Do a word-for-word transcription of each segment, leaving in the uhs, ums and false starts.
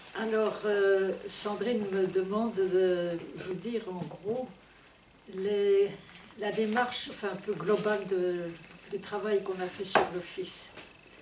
Alors, euh, Sandrine me demande de vous dire en gros les, la démarche enfin, un peu globale de, du travail qu'on a fait sur l'office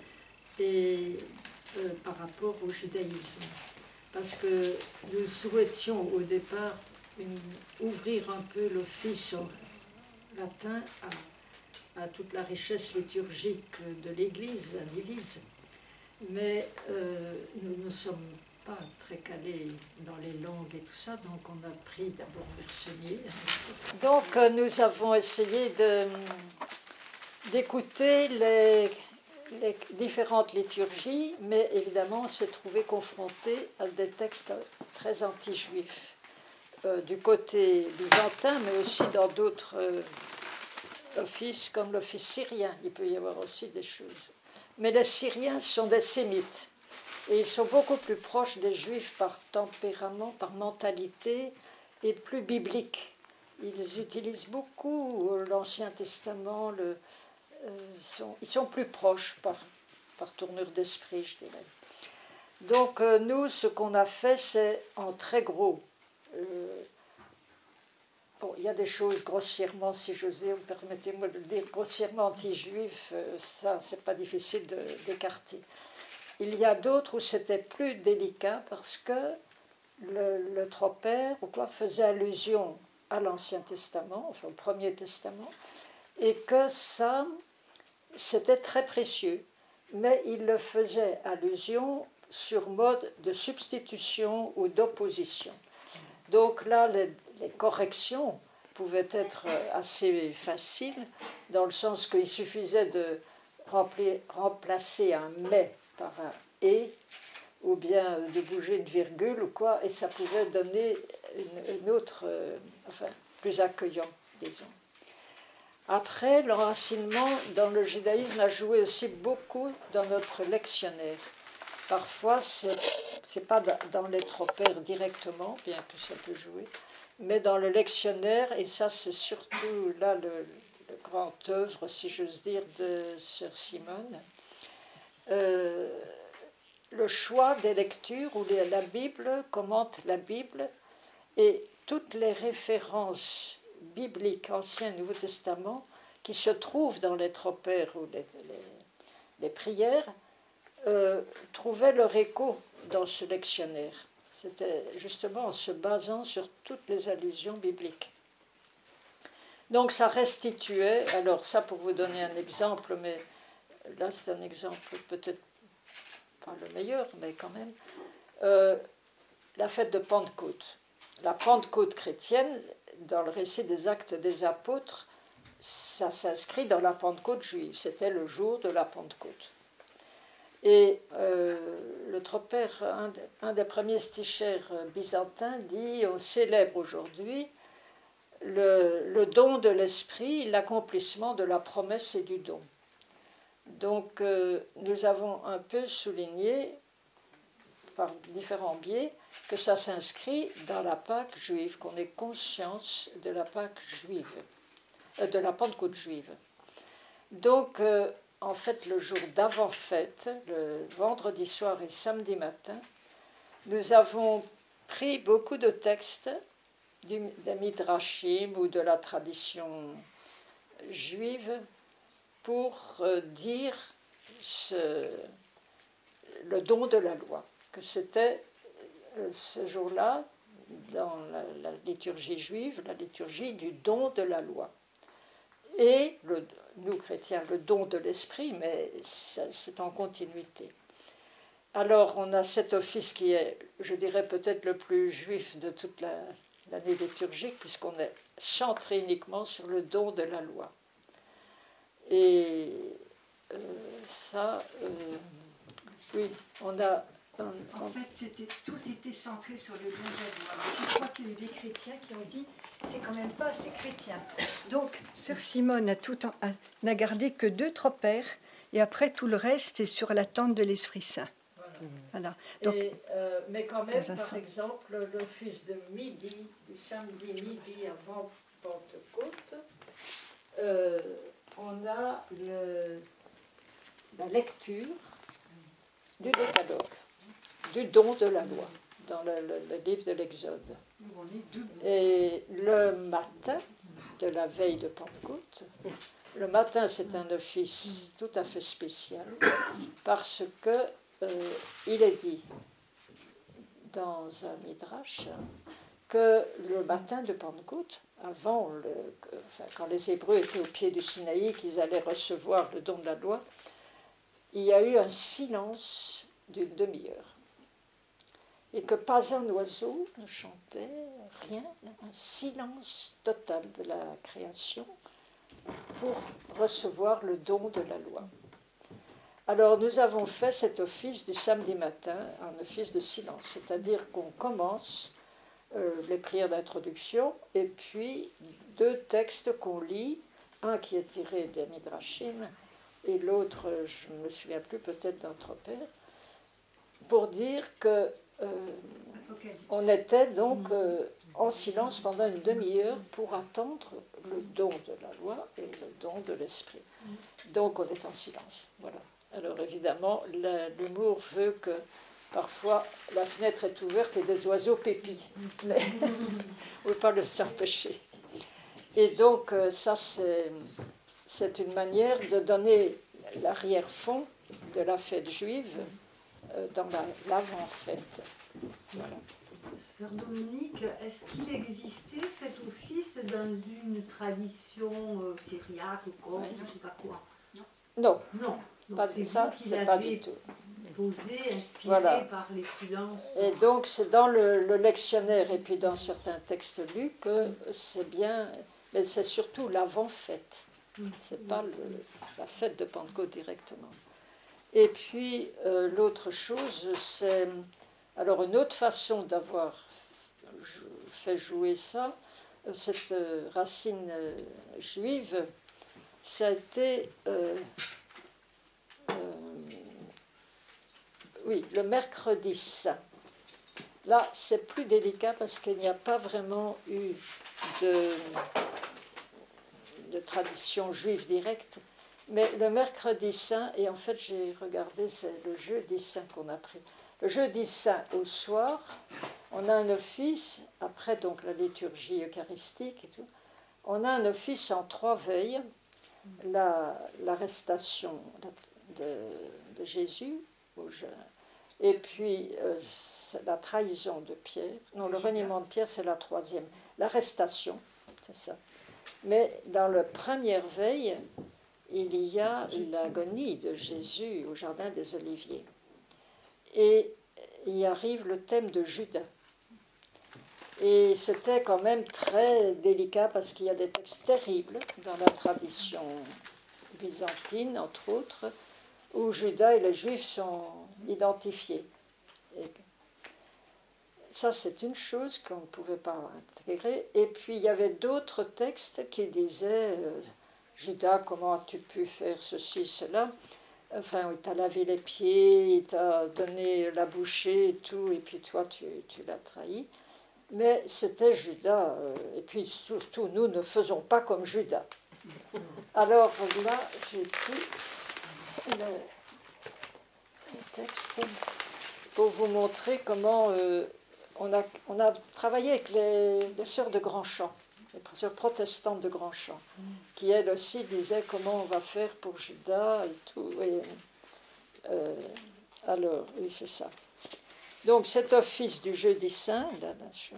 et euh, par rapport au judaïsme. Parce que nous souhaitions au départ une, ouvrir un peu l'office en latin à, à toute la richesse liturgique de l'Église, à Divise. Mais euh, nous ne sommes pas très calés dans les langues et tout ça, donc on a pris d'abord Meursault. Donc euh, nous avons essayé de, d'écouter les, les différentes liturgies, mais évidemment on s'est trouvé confronté à des textes très anti-juifs, euh, du côté byzantin, mais aussi dans d'autres euh, offices, comme l'office syrien, il peut y avoir aussi des choses. Mais les Syriens sont des sémites. Et ils sont beaucoup plus proches des Juifs par tempérament, par mentalité, et plus bibliques. Ils utilisent beaucoup l'Ancien Testament, le, euh, sont, ils sont plus proches par, par tournure d'esprit, je dirais. Donc euh, nous, ce qu'on a fait, c'est en très gros. Euh, bon, il y a des choses grossièrement, si j'ose dire, permettez-moi de le dire, grossièrement anti-juifs, euh, ça, c'est pas difficile de, d'écarter. Il y a d'autres où c'était plus délicat parce que le, le tropère ou quoi faisait allusion à l'Ancien Testament, enfin au Premier Testament, et que ça, c'était très précieux. Mais il le faisait allusion sur mode de substitution ou d'opposition. Donc là, les, les corrections pouvaient être assez faciles, dans le sens qu'il suffisait de remplir, remplacer un « mais » par un « et », ou bien de bouger une virgule ou quoi, et ça pouvait donner une, une autre, euh, enfin, plus accueillant, disons. Après, l'enracinement dans le judaïsme a joué aussi beaucoup dans notre lectionnaire. Parfois, ce n'est pas dans les tropères directement, bien que ça peut jouer, mais dans le lectionnaire, et ça c'est surtout là le, le grand œuvre, si j'ose dire, de Sœur Simone, euh, le choix des lectures où la Bible commente la Bible et toutes les références bibliques, Ancien et Nouveau Testament, qui se trouvent dans les tropères ou les, les, les prières, euh, trouvaient leur écho dans ce lectionnaire. C'était justement en se basant sur toutes les allusions bibliques. Donc ça restituait, alors ça pour vous donner un exemple, mais là c'est un exemple peut-être pas le meilleur, mais quand même, euh, la fête de Pentecôte. La Pentecôte chrétienne, dans le récit des Actes des Apôtres, ça s'inscrit dans la Pentecôte juive. C'était le jour de la Pentecôte. Et euh, le tropère, un, un des premiers stichères byzantins, dit on célèbre aujourd'hui le, le don de l'esprit, l'accomplissement de la promesse et du don. Donc euh, nous avons un peu souligné par différents biais que ça s'inscrit dans la Pâque juive, qu'on ait conscience de la Pâque juive, euh, de la Pentecôte juive. Donc, euh, en fait, le jour d'avant-fête, le vendredi soir et samedi matin, nous avons pris beaucoup de textes du, des Midrashim ou de la tradition juive pour euh, dire ce, le don de la loi, que c'était euh, ce jour-là, dans la, la liturgie juive, la liturgie du don de la loi. Et, le, nous chrétiens, le don de l'esprit, mais c'est en continuité. Alors, on a cet office qui est, je dirais, peut-être le plus juif de toute la, l'année liturgique, puisqu'on est centré uniquement sur le don de la loi. Et euh, ça, euh, oui, on a... On, on... En fait, c'était, tout était centré sur le don de la loi. Je crois qu'il y a eu des chrétiens qui ont dit c'est quand même pas assez chrétien. Donc, Sœur Simone a tout en, a, n'a gardé que deux tropères, et après tout le reste est sur la tente de l'Esprit Saint. Voilà. Voilà. Donc, et, euh, mais quand même, par sens. exemple, l'office de midi, du samedi midi avant Pentecôte, euh, on a le, la lecture du décalogue. du don de la loi, dans le, le, le livre de l'Exode. Et le matin de la veille de Pentecôte, le matin c'est un office tout à fait spécial, parce que euh, il est dit dans un midrash que le matin de Pentecôte, avant, le, enfin, quand les Hébreux étaient au pied du Sinaï, qu'ils allaient recevoir le don de la loi, il y a eu un silence d'une demi-heure. Et que pas un oiseau ne chantait, rien, un silence total de la création pour recevoir le don de la loi. Alors nous avons fait cet office du samedi matin, un office de silence, c'est-à-dire qu'on commence euh, les prières d'introduction et puis deux textes qu'on lit, un qui est tiré des Midrashim et l'autre, je ne me souviens plus, peut-être d'un Tropère, pour dire que euh, on était donc euh, en silence pendant une demi-heure pour attendre le don de la loi et le don de l'esprit. Donc on est en silence, voilà. Alors évidemment, l'humour veut que parfois la fenêtre est ouverte et des oiseaux pépient, mais on ne peut pas le s'empêcher. Et donc ça, c'est une manière de donner l'arrière-fond de la fête juive dans l'avant-fête. Voilà. Sœur Dominique, est-ce qu'il existait cet office dans une tradition euh, syriaque ou copte, je ne sais pas quoi? Non. Non. Pas de ça, c'est pas du tout. Posé, inspiré voilà. par les silences. Et donc c'est dans le, le lectionnaire et puis dans certains textes lus que c'est bien, mais c'est surtout l'avant-fête. C'est pas le, la fête de Pentecôte directement. Et puis euh, l'autre chose, c'est alors une autre façon d'avoir fait jouer ça, cette racine juive, ça a été euh, euh, oui, le mercredi saint. Là, c'est plus délicat parce qu'il n'y a pas vraiment eu de, de tradition juive directe. Mais le mercredi saint, et en fait j'ai regardé, c'est le jeudi saint qu'on a pris. Le jeudi saint au soir, on a un office, après donc la liturgie eucharistique et tout, on a un office en trois veilles, l'arrestation la, de, de Jésus, et puis euh, la trahison de Pierre, non, le reniement de Pierre c'est la troisième, l'arrestation, c'est ça. Mais dans la première veille, il y a l'agonie de Jésus au jardin des Oliviers. Et il y arrive le thème de Judas. Et c'était quand même très délicat parce qu'il y a des textes terribles dans la tradition byzantine, entre autres, où Judas et les Juifs sont identifiés. Et ça, c'est une chose qu'on ne pouvait pas intégrer. Et puis, il y avait d'autres textes qui disaient euh, Judas, comment as-tu pu faire ceci, cela? Enfin, il t'a lavé les pieds, il t'a donné la bouchée et tout, et puis toi, tu, tu l'as trahi. Mais c'était Judas. Euh, et puis, surtout, nous ne faisons pas comme Judas. Alors là, j'ai pris le, le texte pour vous montrer comment euh, on, a, on a travaillé avec les, les sœurs de Grandchamp, les sœurs protestantes de Grandchamp, qui elles aussi disaient comment on va faire pour Judas et tout. Et, euh, alors, oui, c'est ça. Donc, cet office du jeudi saint, là, la chose.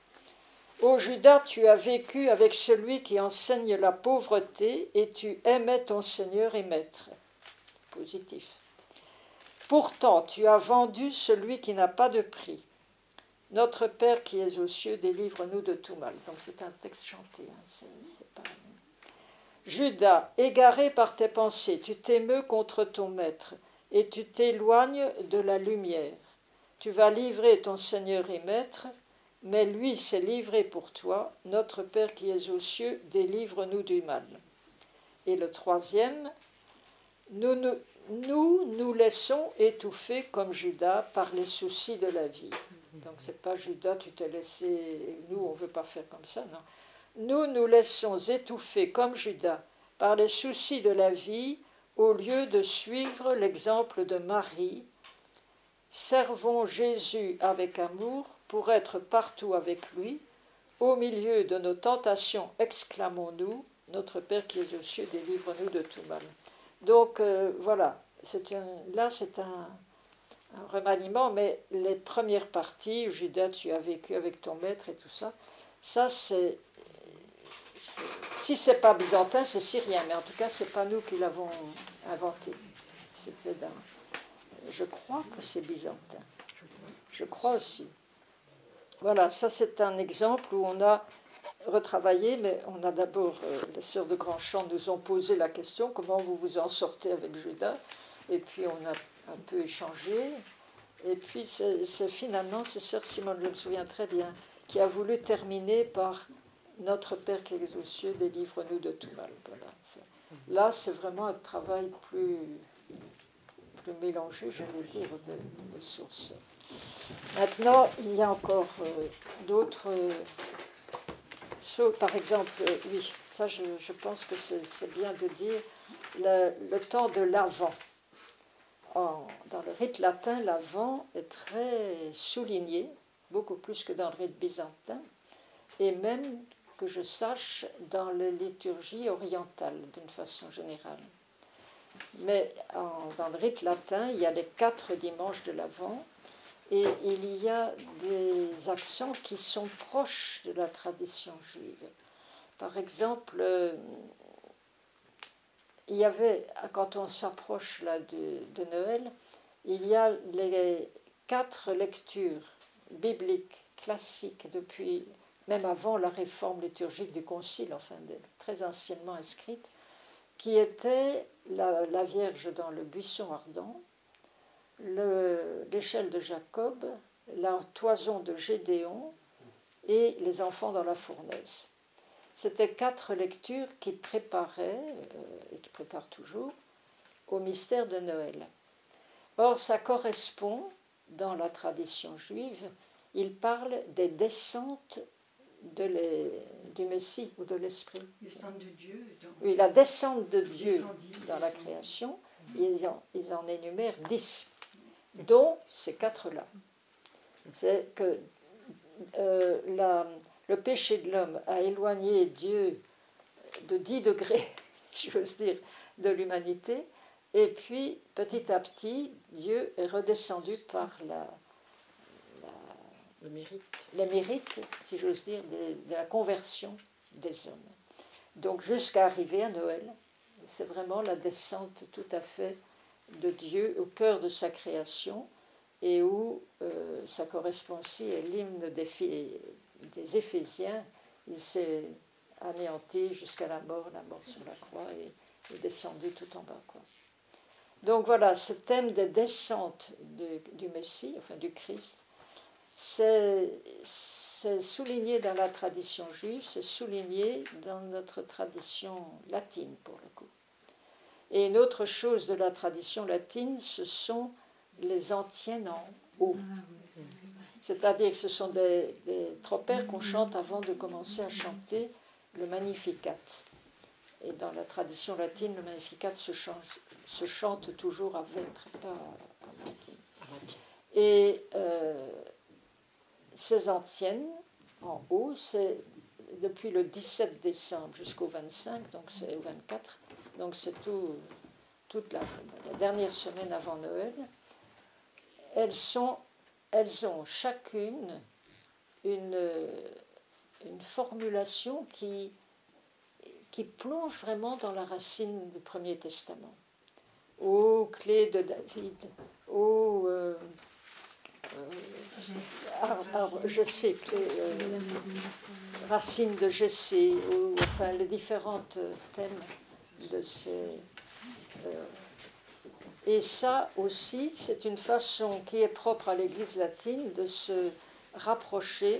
Ô Judas, tu as vécu avec celui qui enseigne la pauvreté et tu aimais ton Seigneur et Maître. Positif. Pourtant, tu as vendu celui qui n'a pas de prix. Notre Père qui es aux cieux, délivre-nous de tout mal. Donc c'est un texte chanté. Hein, c'est, c'est pas... Judas, égaré par tes pensées, tu t'émeus contre ton Maître et tu t'éloignes de la lumière. Tu vas livrer ton Seigneur et Maître, mais lui s'est livré pour toi. Notre Père qui es aux cieux, délivre-nous du mal. Et le troisième, nous nous, nous nous laissons étouffer comme Judas par les soucis de la vie. Donc c'est pas Judas, tu t'es laissé, nous on ne veut pas faire comme ça, non. Nous nous laissons étouffer comme Judas par les soucis de la vie au lieu de suivre l'exemple de Marie servons Jésus avec amour pour être partout avec lui. Au milieu de nos tentations, exclamons-nous, notre Père qui es aux cieux, délivre-nous de tout mal. Donc euh, voilà, c'est un, là c'est un, un remaniement, mais les premières parties, Judas, tu as vécu avec ton maître et tout ça, ça c'est, si c'est pas byzantin, c'est syrien, mais en tout cas c'est pas nous qui l'avons inventé. C'était dans, je crois que c'est byzantin, je crois aussi. Voilà, ça c'est un exemple où on a retravaillé, mais on a d'abord, euh, les sœurs de Grandchamp nous ont posé la question, comment vous vous en sortez avec Judas? Et puis on a un peu échangé, et puis c'est, c'est finalement, c'est sœur Simone, je me souviens très bien, qui a voulu terminer par notre Père qui est aux cieux, délivre-nous de tout mal. Voilà. C'est, là c'est vraiment un travail plus, plus mélangé, j'allais dire, de, de sources. Maintenant, il y a encore euh, d'autres euh, choses. Par exemple, euh, oui, ça je, je pense que c'est, c'est bien de dire le, le temps de l'Avent. En, dans le rite latin, l'Avent est très souligné, beaucoup plus que dans le rite byzantin, et même que je sache dans les liturgies orientales d'une façon générale. Mais en, dans le rite latin, il y a les quatre dimanches de l'Avent. Et il y a des accents qui sont proches de la tradition juive. Par exemple, euh, il y avait, quand on s'approche là de, de Noël, il y a les quatre lectures bibliques classiques depuis, même avant la réforme liturgique du Concile, enfin très anciennement inscrites, qui étaient la, la Vierge dans le buisson ardent, Le, l'échelle de Jacob, la toison de Gédéon et les enfants dans la fournaise. C'était quatre lectures qui préparaient, euh, et qui préparent toujours, au mystère de Noël. Or, ça correspond, dans la tradition juive, il parle des descentes de les, du Messie ou de l'Esprit. Descente de Dieu. Dans... Oui, la descente de Dieu Descendit, dans la descendit. création, ils en, ils en énumèrent dix. Dont ces quatre-là. C'est que euh, la, le péché de l'homme a éloigné Dieu de dix degrés, si j'ose dire, de l'humanité, et puis petit à petit, Dieu est redescendu par la, la, le mérite. les mérites, si j'ose dire, de, de la conversion des hommes. Donc jusqu'à arriver à Noël, c'est vraiment la descente tout à fait de Dieu au cœur de sa création, et où euh, ça correspond aussi à l'hymne des, des Éphésiens. Il s'est anéanti jusqu'à la mort, la mort sur la croix, et est descendu tout en bas, quoi. Donc voilà, ce thème des descentes de, du Messie, enfin du Christ, c'est, c'est souligné dans la tradition juive, c'est souligné dans notre tradition latine, pour le coup. Et une autre chose de la tradition latine, ce sont les antiennes en haut. C'est-à-dire que ce sont des, des tropères qu'on chante avant de commencer à chanter le Magnificat. Et dans la tradition latine, le Magnificat se chante, se chante toujours à vêpres, pas à matin. Et euh, ces antiennes en haut, c'est depuis le dix-sept décembre jusqu'au vingt-cinq, donc c'est au vingt-quatre, donc c'est tout, toute la, la dernière semaine avant Noël. Elles, sont, elles ont chacune une, une formulation qui, qui plonge vraiment dans la racine du Premier Testament. Ô clé de David, ô euh, euh, ar, ar, je sais, clé, euh, racine de Jessé, ou enfin les différents thèmes de ces. Euh, Et ça aussi, c'est une façon qui est propre à l'Église latine de se rapprocher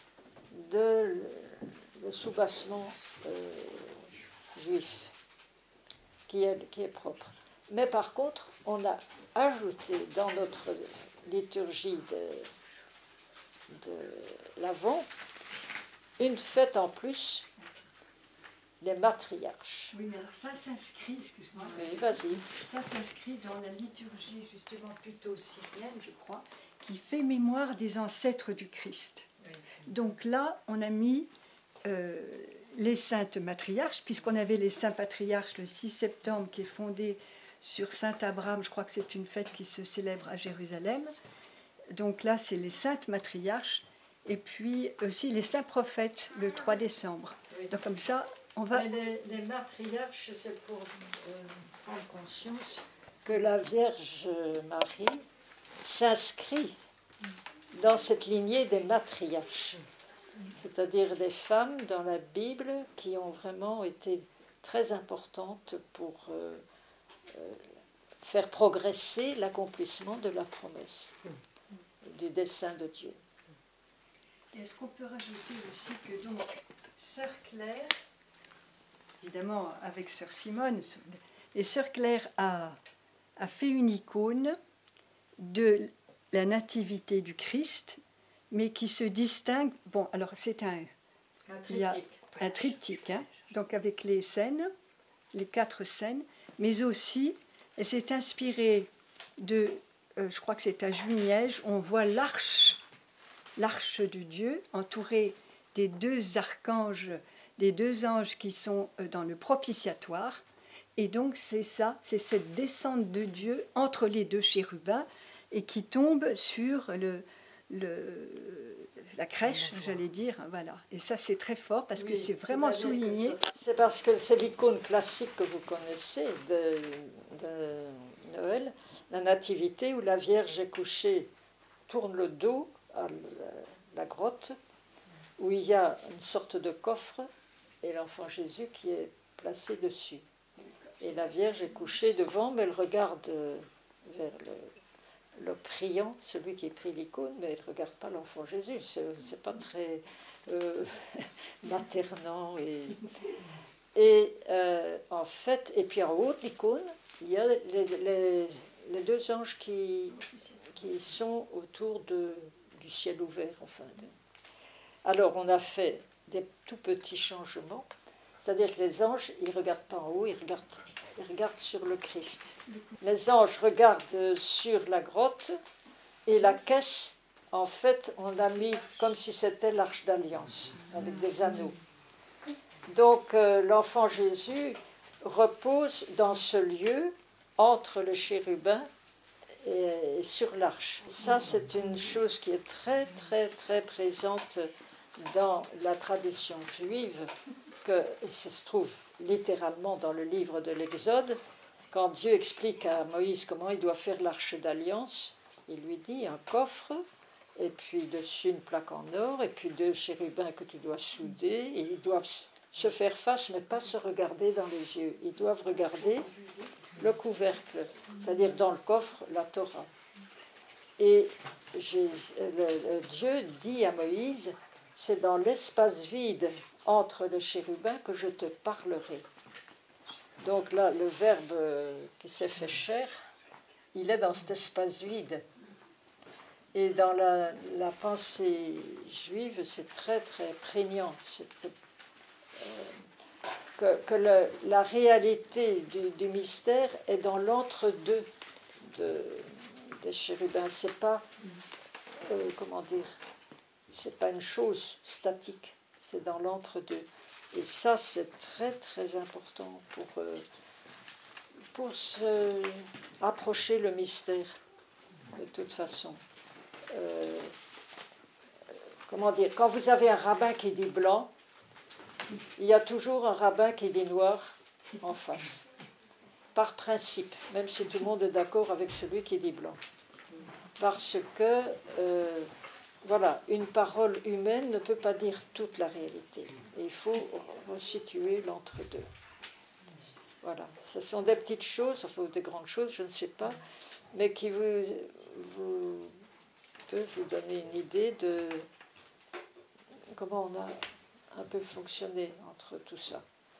de le soubassement euh, juif, qui est, qui est propre. Mais par contre, on a ajouté dans notre liturgie de, de l'Avent une fête en plus les matriarches. Oui, mais alors ça s'inscrit, excuse-moi, Oui, vas-y. ça s'inscrit dans la liturgie justement plutôt syrienne, je crois, qui fait mémoire des ancêtres du Christ. Oui. Donc là, on a mis euh, les saintes matriarches, puisqu'on avait les saints patriarches le six septembre, qui est fondé sur Saint Abraham, je crois que c'est une fête qui se célèbre à Jérusalem. Donc là, c'est les saintes matriarches, et puis aussi les saints prophètes, le trois décembre. Oui. Donc comme ça, on va... Mais les, les matriarches, c'est pour euh, prendre conscience que la Vierge Marie s'inscrit dans cette lignée des matriarches, c'est-à-dire des femmes dans la Bible qui ont vraiment été très importantes pour euh, euh, faire progresser l'accomplissement de la promesse, du dessein de Dieu. Est-ce qu'on peut rajouter aussi que donc Sœur Claire, évidemment avec Sœur Simone, et Sœur Claire a, a fait une icône de la nativité du Christ, mais qui se distingue. Bon, alors c'est un, Un il y a triptyque. un triptyque, hein, donc avec les scènes, les quatre scènes, mais aussi elle s'est inspirée de, euh, je crois que c'est à Juniège, on voit l'arche, l'arche de Dieu entourée des deux archanges, des deux anges qui sont dans le propitiatoire. Et donc c'est ça, c'est cette descente de Dieu entre les deux chérubins et qui tombe sur le, le, la crèche, j'allais dire. Voilà. Et ça c'est très fort parce Oui, que c'est vraiment c'est-à-dire que souligné. ce- C'est parce que c'est l'icône classique que vous connaissez de, de Noël, la nativité où la Vierge est couchée, tourne le dos à la, la grotte, où il y a une sorte de coffre et l'enfant Jésus qui est placé dessus. Et la Vierge est couchée devant, mais elle regarde vers le, le priant, celui qui prie l'icône, mais elle ne regarde pas l'enfant Jésus. Ce n'est pas très euh, maternant. Et, et euh, en fait, et puis en haut de l'icône, il y a les, les, les deux anges qui, qui sont autour de, du ciel ouvert. Enfin, de... Alors, on a fait des tout petits changements. C'est-à-dire que les anges, ils ne regardent pas en haut, ils regardent, ils regardent sur le Christ. Les anges regardent sur la grotte et la caisse, en fait, on l'a mis comme si c'était l'arche d'alliance, avec des anneaux. Donc, euh, l'enfant Jésus repose dans ce lieu, entre le chérubin et, et sur l'arche. Ça, c'est une chose qui est très, très, très présente dans la tradition juive, que ça se trouve littéralement dans le livre de l'Exode. Quand Dieu explique à Moïse comment il doit faire l'arche d'alliance, il lui dit un coffre, et puis dessus une plaque en or, et puis deux chérubins que tu dois souder, et ils doivent se faire face, mais pas se regarder dans les yeux. Ils doivent regarder le couvercle, c'est-à-dire dans le coffre, la Torah. Et j'ai, le, le, Dieu dit à Moïse, c'est dans l'espace vide entre le chérubin que je te parlerai. Donc là, le Verbe qui s'est fait chair, il est dans cet espace vide. Et dans la, la pensée juive, c'est très très prégnant. C'est, euh, que, que le, la réalité du, du mystère est dans l'entre-deux de, des chérubins. C'est pas, euh, comment dire, c'est pas une chose statique, c'est dans l'entre-deux. Et ça, c'est très très important pour, euh, pour se approcher le mystère, de toute façon. Euh, comment dire, quand vous avez un rabbin qui dit blanc, il y a toujours un rabbin qui dit noir en face, par principe, même si tout le monde est d'accord avec celui qui dit blanc. Parce que, euh, voilà, une parole humaine ne peut pas dire toute la réalité. Et il faut resituer l'entre-deux. Voilà, ce sont des petites choses, enfin des grandes choses, je ne sais pas, mais qui vous, vous peuvent vous donner une idée de comment on a un peu fonctionné entre tout ça.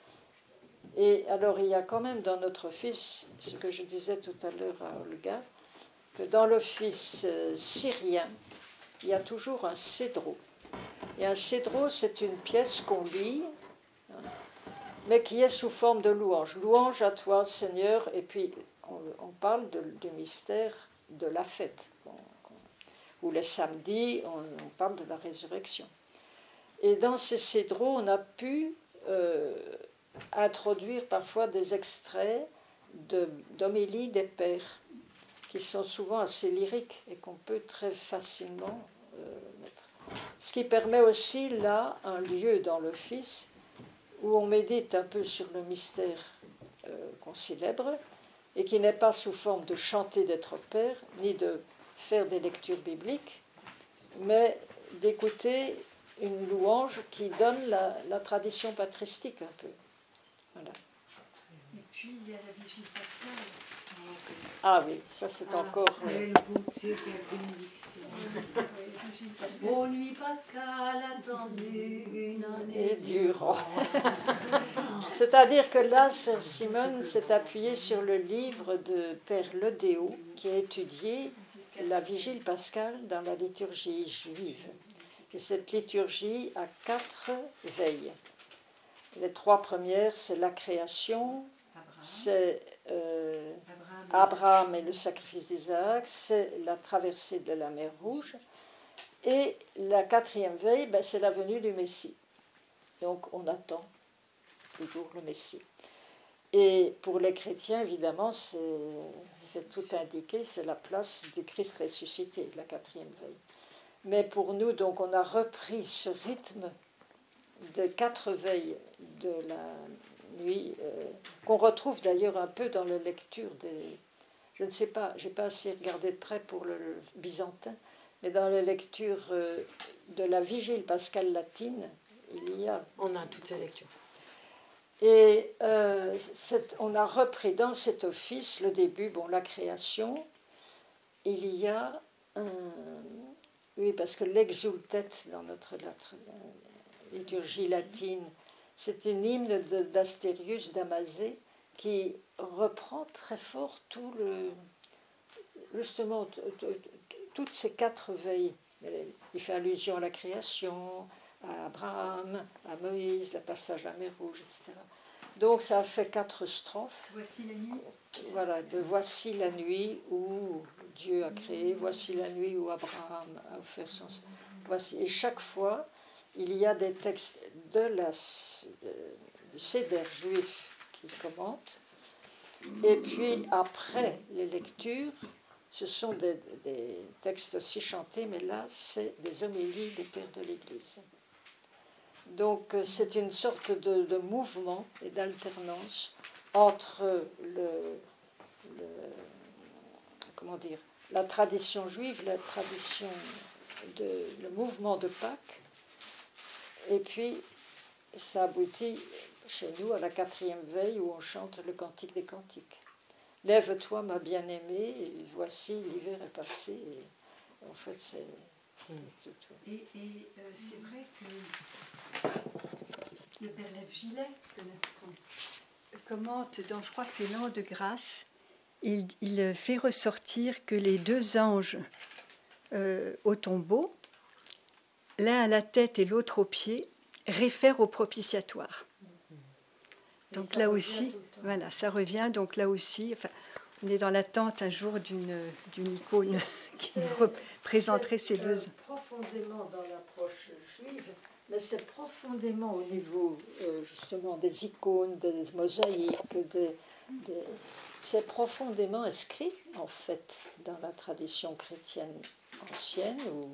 Et alors, il y a quand même dans notre office, ce que je disais tout à l'heure à Olga, que dans l'office syrien, il y a toujours un cédro. Et un cédro, c'est une pièce qu'on lit, hein, mais qui est sous forme de louange. Louange à toi, Seigneur, et puis on, on parle de, du mystère de la fête. On, on, ou les samedis, on, on parle de la résurrection. Et dans ces cédros, on a pu euh, introduire parfois des extraits de, d'homélie des pères, qui sont souvent assez lyriques et qu'on peut très facilement euh, mettre. Ce qui permet aussi, là, un lieu dans l'office où on médite un peu sur le mystère euh, qu'on célèbre et qui n'est pas sous forme de chanter d'être père, ni de faire des lectures bibliques, mais d'écouter une louange qui donne la, la tradition patristique un peu. Voilà. Et puis il y a la vigile pascale. Ah oui, ça c'est Ah, encore... quel beau Dieu, quelle bénédiction. Bonne nuit Pascal, attendue une année Et durant. C'est-à-dire que là, Sœur Simone s'est appuyée sur le livre de Père Ledéo qui a étudié la vigile pascale dans la liturgie juive. Et cette liturgie a quatre veilles. Les trois premières, c'est la création, c'est euh, Abraham et le sacrifice d'Isaac, c'est la traversée de la mer Rouge, et la quatrième veille, ben, c'est la venue du Messie. Donc on attend toujours le Messie. Et pour les chrétiens, évidemment, c'est, c'est tout indiqué, c'est la place du Christ ressuscité, la quatrième veille. Mais pour nous, donc, on a repris ce rythme de quatre veilles de la nuit, euh, qu'on retrouve d'ailleurs un peu dans la lecture des... Je ne sais pas, je n'ai pas assez regardé de près pour le, le byzantin, mais dans la lecture euh, de la vigile pascale latine, il y a... On a toutes ces lectures. Et euh, cette, on a repris dans cet office, le début, bon, la création, il y a un... Oui, parce que l'exultet dans notre, notre liturgie latine, c'est une hymne de, d'Astérius Damasé qui reprend très fort tout le, justement toutes ces quatre veilles. Il fait allusion à la création, à Abraham, à Moïse, le passage à la mer Rouge, et cetera. Donc ça fait quatre strophes. Voici la nuit. Voilà, de voici la nuit où Dieu a créé, voici la nuit où Abraham a offert son... Voici. Et chaque fois, il y a des textes de la, de, du Seder juif qui commentent. Et puis après les lectures, ce sont des, des textes aussi chantés, mais là, c'est des homélies des pères de l'Église. Donc c'est une sorte de, de mouvement et d'alternance entre le, le, comment dire, la tradition juive, la tradition de, le mouvement de Pâques, et puis ça aboutit chez nous à la quatrième veille où on chante le cantique des cantiques. Lève-toi, ma bien-aimée, et voici l'hiver est passé. Et en fait, c'est mmh. tout, tout. Et, et euh, c'est vrai que le Père Lève Gilet commente dans, je crois que c'est l'an de grâce, il, il fait ressortir que les deux anges euh, au tombeau, l'un à la tête et l'autre aux pieds, réfèrent au propitiatoire. Donc là aussi, voilà, ça revient. Donc là aussi, enfin, on est dans l'attente un jour d'une, d'une icône qui c'est, représenterait ces deux. C'est profondément dans l'approche juive, mais c'est profondément au niveau euh, justement des icônes, des mosaïques, des, des, c'est profondément inscrit en fait dans la tradition chrétienne ancienne. Où,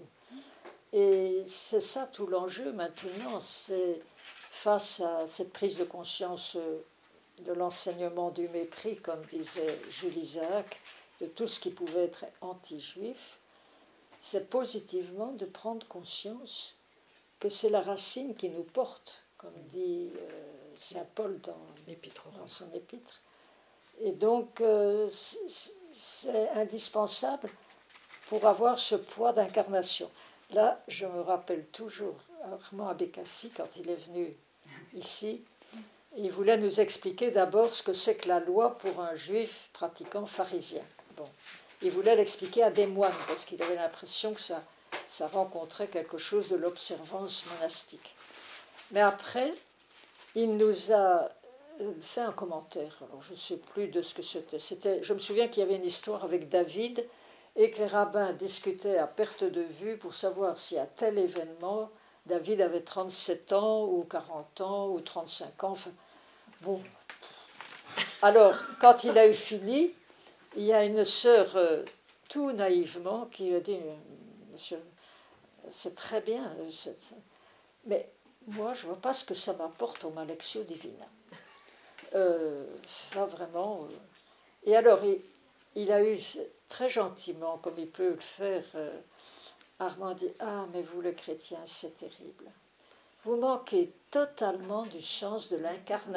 et c'est ça tout l'enjeu maintenant, c'est face à cette prise de conscience de l'enseignement du mépris, comme disait Jules Isaac, de tout ce qui pouvait être anti-juif, c'est positivement de prendre conscience que c'est la racine qui nous porte, comme dit euh, saint Paul dans, dans son épître. Et donc, euh, c'est, c'est indispensable pour avoir ce poids d'incarnation. Là, je me rappelle toujours Armand Abécassi, quand il est venu ici, il voulait nous expliquer d'abord ce que c'est que la loi pour un juif pratiquant pharisien. Bon. Il voulait l'expliquer à des moines, parce qu'il avait l'impression que ça, ça rencontrait quelque chose de l'observance monastique. Mais après, il nous a fait un commentaire. Alors, je ne sais plus de ce que c'était. C'était. Je me souviens qu'il y avait une histoire avec David et que les rabbins discutaient à perte de vue pour savoir si à tel événement, David avait trente-sept ans ou quarante ans ou trente-cinq ans. Enfin, bon. Alors, quand il a eu fini, il y a une sœur, euh, tout naïvement, qui lui a dit « Monsieur, c'est très bien, c'est, c'est... mais moi, je ne vois pas ce que ça m'apporte pour ma lectio divina. Euh, » Ça, vraiment... Euh... Et alors, il, il a eu, très gentiment, comme il peut le faire, euh, Armand dit « Ah, mais vous, le chrétien, c'est terrible. Vous manquez totalement du sens de l'incarnation. »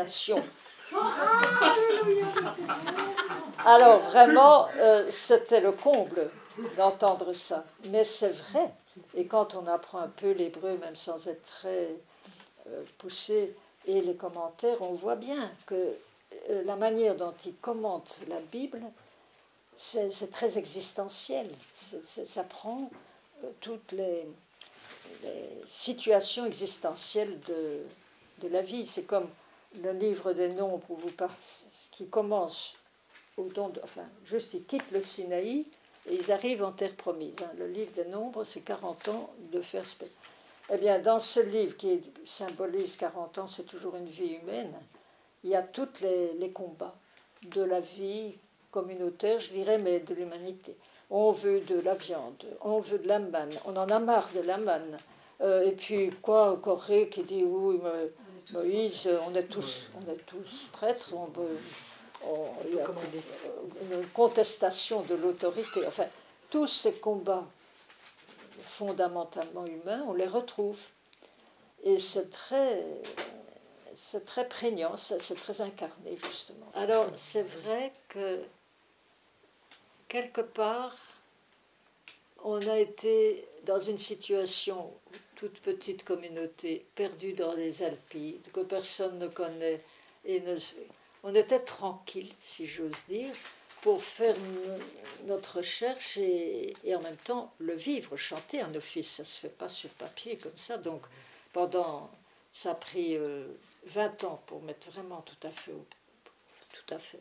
Alors vraiment, euh, c'était le comble d'entendre ça. Mais c'est vrai. Et quand on apprend un peu l'hébreu, même sans être très euh, poussé, et les commentaires, on voit bien que euh, la manière dont il commente la Bible, c'est, c'est très existentiel. C'est, c'est, ça prend euh, toutes les, les situations existentielles de, de la vie. C'est comme le livre des nombres où vous passez, qui commence au don de, enfin, juste ils quittent le Sinaï et ils arrivent en terre promise. Hein. Le livre des nombres, c'est quarante ans de faire spé... Eh bien, dans ce livre qui symbolise quarante ans, c'est toujours une vie humaine, il y a tous les, les combats de la vie communautaire, je dirais, mais de l'humanité. On veut de la viande, on veut de la manne, on en a marre de la manne. Euh, et puis, quoi, Corée qui dit, oui, mais Moïse, on est tous, on est tous prêtres, on veut... On, il y a une contestation de l'autorité. Enfin, tous ces combats fondamentalement humains, on les retrouve. Et c'est très, c'est très prégnant, c'est très incarné, justement. Alors, c'est vrai que, quelque part, on a été dans une situation, toute petite communauté, perdue dans les Alpes, que personne ne connaît, et ne... On était tranquille, si j'ose dire, pour faire notre recherche et, et en même temps le vivre, chanter un office. Ça ne se fait pas sur papier comme ça. Donc, pendant, ça a pris euh, vingt ans pour mettre vraiment tout à fait, au, tout à fait,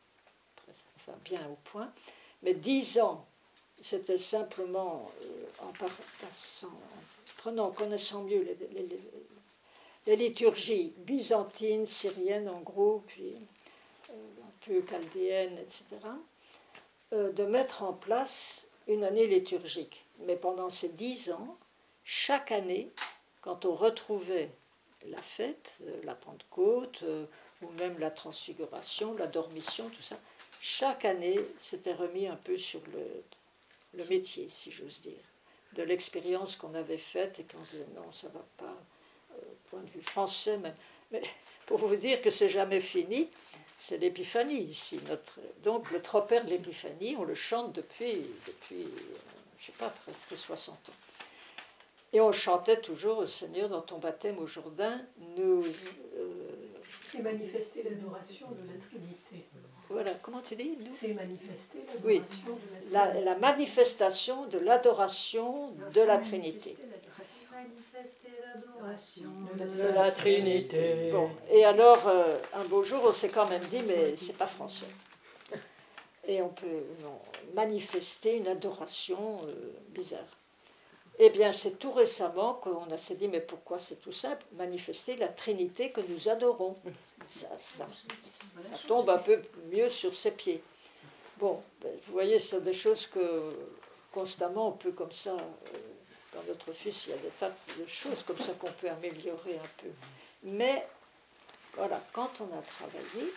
enfin bien au point. Mais dix ans, c'était simplement euh, en, passant, en prenant, en connaissant mieux les, les, les, les liturgies byzantines, syriennes en gros, puis euh, un peu chaldéennes, et cetera, euh, de mettre en place une année liturgique. Mais pendant ces dix ans, chaque année, quand on retrouvait la fête, euh, la Pentecôte, euh, ou même la Transfiguration, la Dormition, tout ça, chaque année, c'était remis un peu sur le, le métier, si j'ose dire, de l'expérience qu'on avait faite et qu'on se disait non, ça ne va pas, euh, point de vue français, même. Mais pour vous dire que c'est jamais fini, c'est l'épiphanie ici. Notre... Donc le tropère de l'épiphanie, on le chante depuis, depuis je ne sais pas, presque soixante ans. Et on chantait toujours au Seigneur dans ton baptême au Jourdain, nous... Euh... C'est manifester l'adoration de la Trinité. Voilà, comment tu dis nous? C'est manifester l'adoration oui, de la Trinité. La, la manifestation de l'adoration de la Trinité. Manifester l'adoration de la Trinité. Bon, et alors, euh, un beau jour, on s'est quand même dit, mais c'est pas français. Et on peut non, manifester une adoration euh, bizarre. Eh bien, c'est tout récemment qu'on s'est dit, mais pourquoi c'est tout simple? Manifester la Trinité que nous adorons. Ça, ça, ça tombe un peu mieux sur ses pieds. Bon, ben, vous voyez, c'est des choses que constamment on peut comme ça... Euh, dans notre fils, il y a des tas de choses comme ça qu'on peut améliorer un peu. Mais, voilà, quand on a travaillé,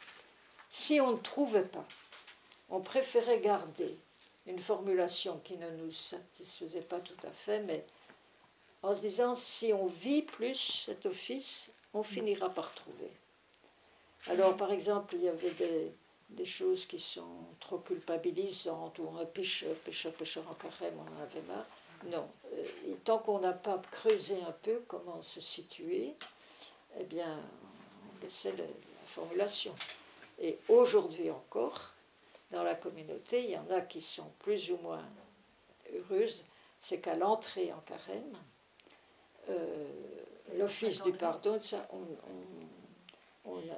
si on ne trouvait pas, on préférait garder une formulation qui ne nous satisfaisait pas tout à fait, mais en se disant, si on vit plus cet office, on finira par trouver. Alors, par exemple, il y avait des, des choses qui sont trop culpabilisantes, ou un pécheur, pécheur, pécheur en carême, on en avait marre. Non. Et tant qu'on n'a pas creusé un peu comment se situer, eh bien, on laissait la, la formulation. Et aujourd'hui encore, dans la communauté, il y en a qui sont plus ou moins heureuses, c'est qu'à l'entrée en carême, euh, l'office du pardon, ça, on, on, on,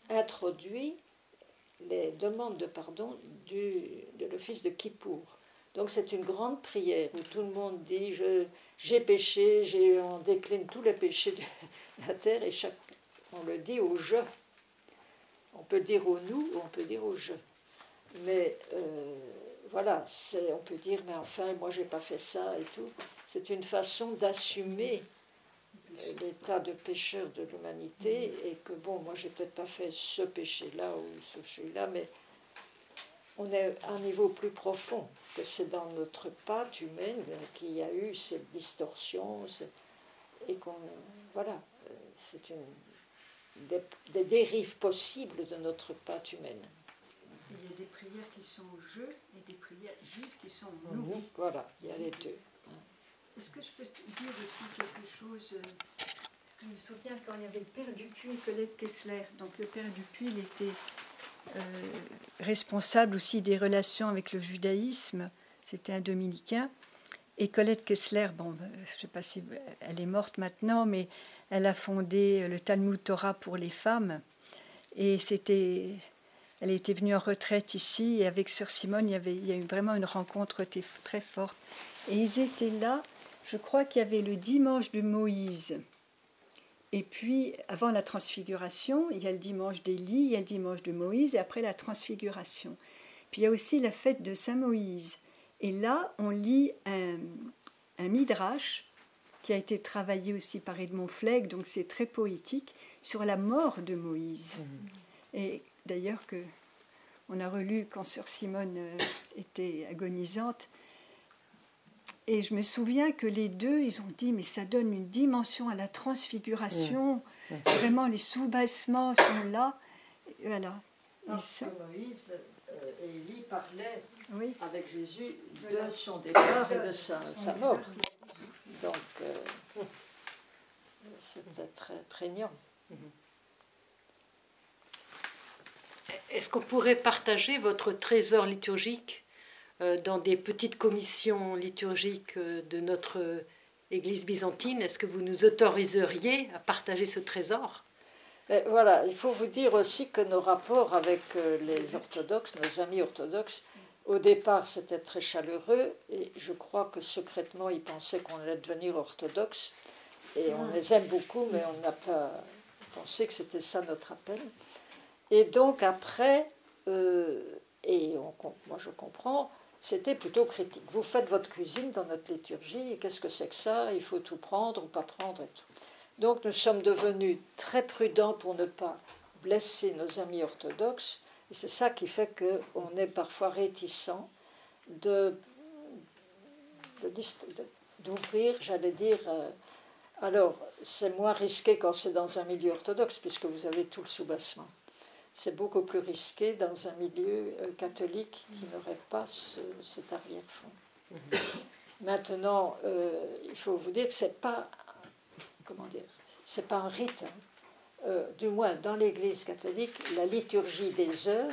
introduit les demandes de pardon du, de l'office de Kippour. Donc c'est une grande prière où tout le monde dit je, j'ai péché, j'ai, on décline tous les péchés de la terre et chaque, on le dit au je. On peut dire au nous ou on peut dire au je. Mais euh, voilà, c'est, on peut dire mais enfin moi j'ai pas fait ça et tout. C'est une façon d'assumer l'état de pécheur de l'humanité et que bon moi j'ai peut-être pas fait ce péché-là ou ce péché-là, mais on est à un niveau plus profond, que c'est dans notre patte humaine qu'il y a eu cette distorsion, et qu'on, voilà, c'est une, des, des dérives possibles de notre patte humaine. Il y a des prières qui sont au jeu et des prières juives qui sont au nous. Voilà, il y a les deux. Est-ce que je peux te dire aussi quelque chose? Je me souviens quand il y avait le père Dupuis et Colette Kessler. Donc le père Dupuis, il était euh, responsable aussi des relations avec le judaïsme. C'était un dominicain. Et Colette Kessler, bon, je ne sais pas si elle est morte maintenant, mais elle a fondé le Talmud Torah pour les femmes. Et c'était, elle était venue en retraite ici. Et avec Sœur Simone, il y, avait, il y a eu vraiment une rencontre très forte. Et ils étaient là, je crois qu'il y avait le dimanche de Moïse. Et puis, avant la transfiguration, il y a le dimanche d'Élie, il y a le dimanche de Moïse, et après la transfiguration. Puis il y a aussi la fête de Saint-Moïse. Et là, on lit un, un midrash qui a été travaillé aussi par Edmond Flegg, donc c'est très poétique, sur la mort de Moïse. Mmh. Et d'ailleurs, que on a relu quand Sœur Simone était agonisante. Et je me souviens que les deux, ils ont dit, mais ça donne une dimension à la transfiguration. Mmh. Vraiment, les soubassements sont là. Et voilà. Et ça... Moïse euh, et Élie parlaient oui. avec Jésus de son départ et de sa, sa mort. Donc, euh, c'était très prégnant. Est-ce qu'on pourrait partager votre trésor liturgique euh, dans des petites commissions liturgiques euh, de notre Église byzantine? Est-ce que vous nous autoriseriez à partager ce trésor? Et voilà, il faut vous dire aussi que nos rapports avec euh, les orthodoxes, nos amis orthodoxes, au départ c'était très chaleureux et je crois que secrètement ils pensaient qu'on allait devenir orthodoxe et on les aime beaucoup, mais on n'a pas pensé que c'était ça notre appel. Et donc après, euh, et on, moi je comprends, c'était plutôt critique. Vous faites votre cuisine dans notre liturgie, et qu'est-ce que c'est que ça? Il faut tout prendre ou pas prendre et tout. Donc nous sommes devenus très prudents pour ne pas blesser nos amis orthodoxes, et c'est ça qui fait qu'on est parfois réticent de, de, d'ouvrir, j'allais dire... Euh, alors, c'est moins risqué quand c'est dans un milieu orthodoxe, puisque vous avez tout le soubassement. C'est beaucoup plus risqué dans un milieu euh, catholique qui n'aurait pas ce, cet arrière-fond. Mmh. Maintenant, euh, il faut vous dire que c'est pas, comment dire, c'est pas un rite. Hein. Euh, du moins, dans l'Église catholique, la liturgie des heures,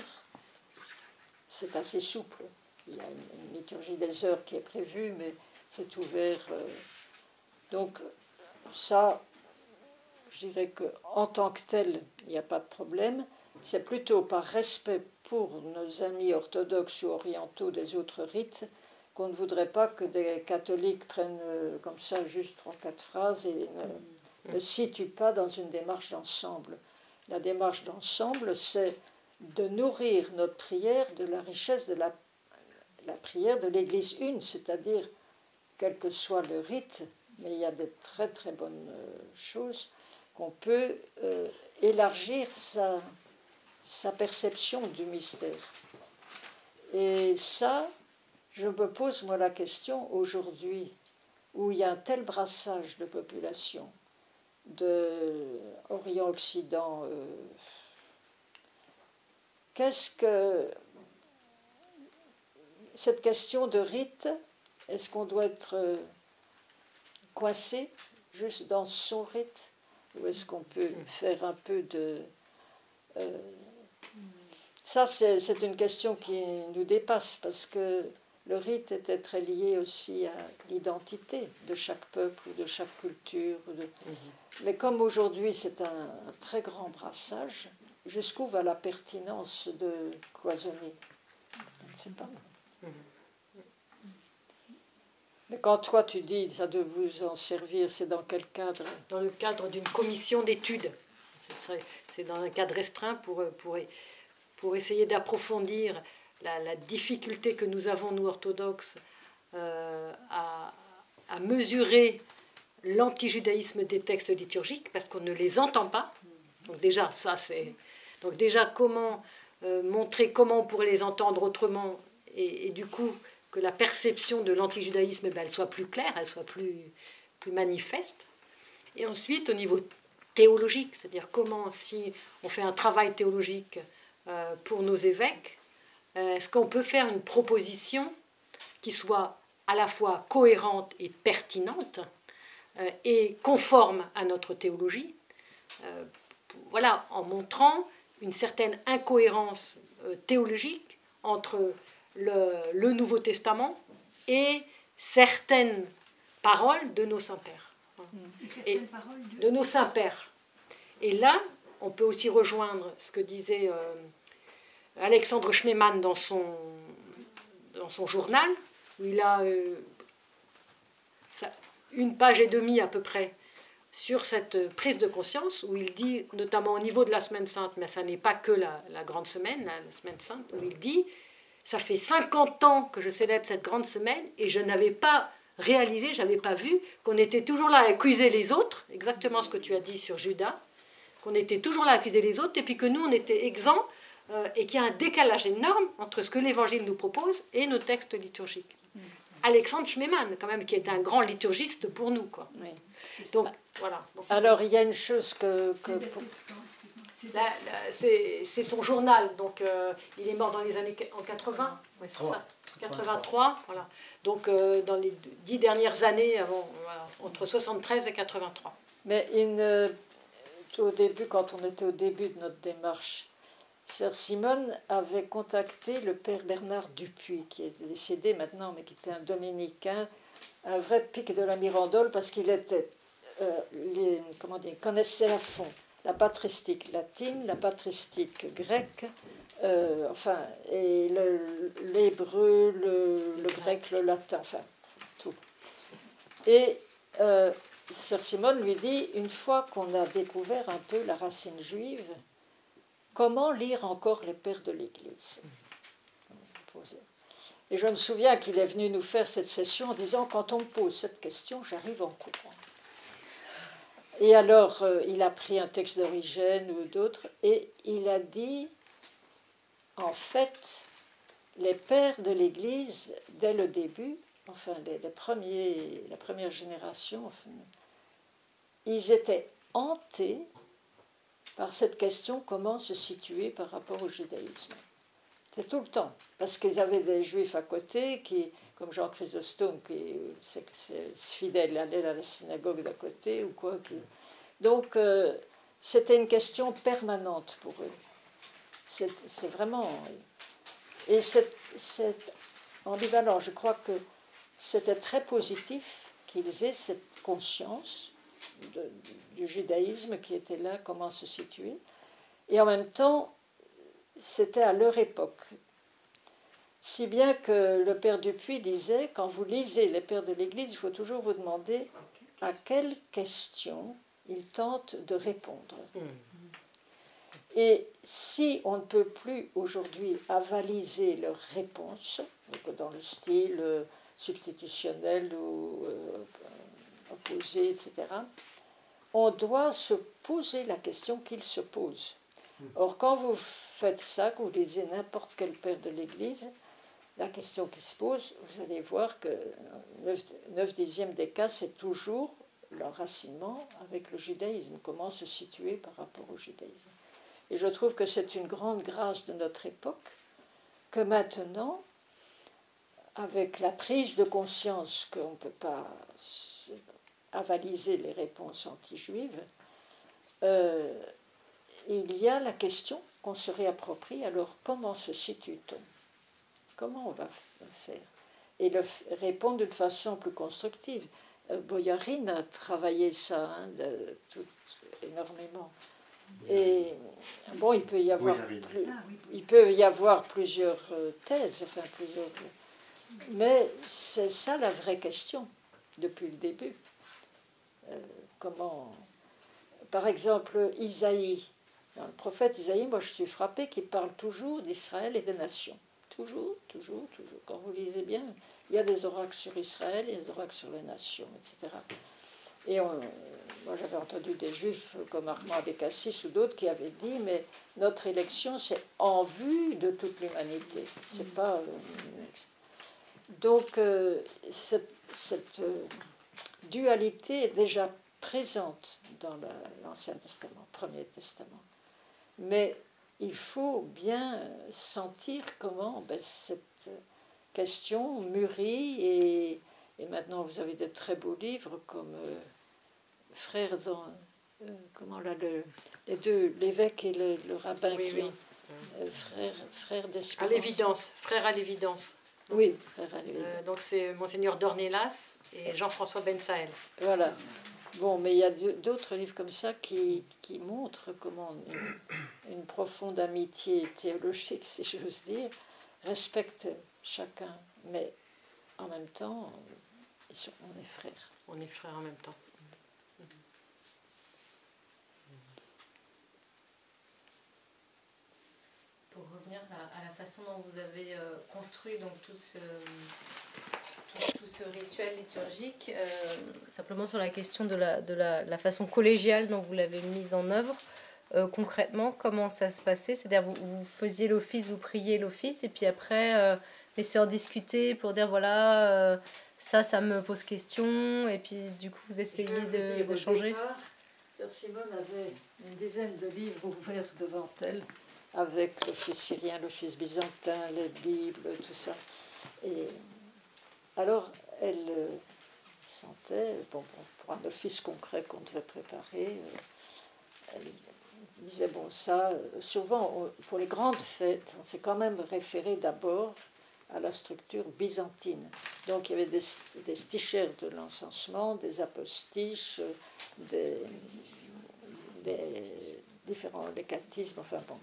c'est assez souple. Il y a une, une liturgie des heures qui est prévue, mais c'est ouvert. Euh, donc, ça, je dirais qu'en tant que tel, il n'y a pas de problème. C'est plutôt par respect pour nos amis orthodoxes ou orientaux des autres rites qu'on ne voudrait pas que des catholiques prennent euh, comme ça juste trois, quatre phrases et ne, ne situent pas dans une démarche d'ensemble. La démarche d'ensemble, c'est de nourrir notre prière de la richesse de la, la prière de l'Église une, c'est-à-dire, quel que soit le rite, mais il y a des très très bonnes euh, choses, qu'on peut euh, élargir sa... sa perception du mystère. Et ça, je me pose moi la question aujourd'hui, où il y a un tel brassage de population, de Orient-Occident, euh, qu'est-ce que cette question de rite, est-ce qu'on doit être euh, coincé juste dans son rite, ou est-ce qu'on peut faire un peu de... Euh, ça, c'est, c'est une question qui nous dépasse, parce que le rite était très lié aussi à l'identité de chaque peuple ou de chaque culture. De... Mm-hmm. Mais comme aujourd'hui, c'est un, un très grand brassage, jusqu'où va la pertinence de cloisonner? Je ne sais pas. Mais quand toi tu dis ça de vous en servir, c'est dans quel cadre? Dans le cadre d'une commission d'études. C'est dans un cadre restreint pour, pour, pour essayer d'approfondir la, la difficulté que nous avons, nous orthodoxes, euh, à, à mesurer l'antijudaïsme des textes liturgiques, parce qu'on ne les entend pas. Donc déjà, ça c'est... Donc déjà, comment euh, montrer comment on pourrait les entendre autrement, et, et du coup, que la perception de l'antijudaïsme, ben, elle soit plus claire, elle soit plus, plus manifeste. Et ensuite, au niveau théologique, c'est-à-dire comment, si on fait un travail théologique euh, pour nos évêques, euh, est-ce qu'on peut faire une proposition qui soit à la fois cohérente et pertinente euh, et conforme à notre théologie, euh, voilà, en montrant une certaine incohérence euh, théologique entre le, le Nouveau Testament et certaines paroles de nos saints-pères. Et, paroles de... de nos saints-pères. Et là, on peut aussi rejoindre ce que disait euh, Alexandre Schmemann dans son, dans son journal, où il a euh, ça, une page et demie à peu près sur cette prise de conscience, où il dit, notamment au niveau de la Semaine Sainte, mais ça n'est pas que la, la grande semaine, la, la Semaine Sainte, où il dit, ça fait cinquante ans que je célèbre cette grande semaine, et je n'avais pas réalisé, je n'avais pas vu qu'on était toujours là à accuser les autres, exactement ce que tu as dit sur Judas, qu'on était toujours là à accuser les autres, et puis que nous, on était exempts, euh, et qu'il y a un décalage énorme entre ce que l'Évangile nous propose et nos textes liturgiques. Mmh. Alexandre Schmemann, quand même, qui est un grand liturgiste pour nous, quoi. Oui. Donc, voilà. Alors, il y a une chose que... que pour... C'est son journal, donc euh, il est mort dans les années en quatre-vingts, ouais, c'est ça, quatre-vingt-trois, voilà. Donc euh, dans les dix dernières années, avant, voilà, entre soixante-treize et quatre-vingt-trois. Mais une, au début, quand on était au début de notre démarche, Sœur Simone avait contacté le père Bernard Dupuis, qui est décédé maintenant, mais qui était un dominicain, un vrai pic de la Mirandole, parce qu'il était, euh, les, comment dire, connaissait à fond la patristique latine, la patristique grecque, euh, enfin, et l'hébreu, le, le, le grec, le latin, enfin, tout. Et euh, Sœur Simone lui dit, une fois qu'on a découvert un peu la racine juive, comment lire encore les pères de l'Église? Et je me souviens qu'il est venu nous faire cette session en disant, quand on me pose cette question, j'arrive en courant. Et alors, euh, il a pris un texte d'Origène ou d'autres, et il a dit, en fait, les pères de l'Église, dès le début, enfin, les, les premiers, la première génération, enfin, ils étaient hantés par cette question, comment se situer par rapport au judaïsme. C'est tout le temps, parce qu'ils avaient des juifs à côté, qui, comme Jean Chrysostome, qui est fidèle, allait à la synagogue d'à côté, ou quoi. Qui... Donc, euh, c'était une question permanente pour eux. C'est vraiment... Et c'est ambivalent. Je crois que c'était très positif qu'ils aient cette conscience de, du judaïsme qui était là, comment se situer. Et en même temps, c'était à leur époque. Si bien que le père Dupuis disait, quand vous lisez les pères de l'Église, il faut toujours vous demander à quelle question ils tentent de répondre. Mmh. Et si on ne peut plus aujourd'hui avaliser leurs réponses, dans le style euh, substitutionnel ou euh, opposé, et cetera, on doit se poser la question qu'ils se posent. Or, quand vous faites ça, que vous lisez n'importe quel père de l'Église, la question qui se pose, vous allez voir que neuf dixièmes des cas, c'est toujours l'enracinement avec le judaïsme, comment se situer par rapport au judaïsme. Et je trouve que c'est une grande grâce de notre époque que maintenant, avec la prise de conscience qu'on ne peut pas avaliser les réponses anti-juives, euh, il y a la question qu'on se réapproprie. Alors, comment se situe-t-on? Comment on va faire? Et le répondre d'une façon plus constructive. Euh, Boyarine a travaillé ça hein, de, tout, énormément. Et bon, il peut y avoir, Oui, j'arrive. plus- Ah oui. il peut y avoir plusieurs euh, thèses, enfin plusieurs. Mais c'est ça la vraie question depuis le début. Euh, comment, par exemple, Isaïe, dans le prophète Isaïe, moi je suis frappée qu'il parle toujours d'Israël et des nations. Toujours, toujours, toujours. Quand vous lisez bien, il y a des oracles sur Israël, il y a des oracles sur les nations, et cetera. Et on, moi j'avais entendu des juifs comme Armand Abécassis ou d'autres qui avaient dit, mais notre élection c'est en vue de toute l'humanité. C'est pas. Euh, donc euh, cette, cette euh, dualité est déjà présente dans la- l'Ancien Testament, Premier Testament. Mais il faut bien sentir comment ben, cette question mûrit et, et maintenant vous avez de très beaux livres comme euh, Frères dans euh, comment là le, les deux l'évêque et le, le rabbin Oui, qui oui. ont euh, frères frères À d'espérance. l'évidence, frère à l'évidence. Oui, frères à l'évidence. Euh, donc c'est Monseigneur Dornelas et Jean-François Ben Saël. Voilà. Bon, mais il y a d'autres livres comme ça qui, qui montrent comment une, une profonde amitié théologique, si j'ose dire, respecte chacun, mais en même temps, ils sont- on est frères. On est frères en même temps. Pour revenir à, à la façon dont vous avez euh, construit donc tout ce, tout, tout ce rituel liturgique, euh, simplement sur la question de la, de la, la façon collégiale dont vous l'avez mise en œuvre, euh, concrètement, comment ça se passait? C'est-à-dire vous, vous faisiez l'office, vous priez l'office, et puis après, euh, les sœurs discutaient pour dire voilà, euh, ça, ça me pose question, et puis du coup, vous essayez Je vais vous de, dire, de au changer. départ, Sœur Simone avait une dizaine de livres ouverts devant elle, avec l'office syrien, l'office byzantin, les Bibles, tout ça. Et alors, elle euh, sentait, bon, bon, pour un office concret qu'on devait préparer, euh, elle disait, bon, ça, euh, souvent, on- pour les grandes fêtes, on s'est quand même référé d'abord à la structure byzantine. Donc, il y avait des, des stichères de l'encensement, des apostiches, euh, des, des différents des catéchismes, enfin bon.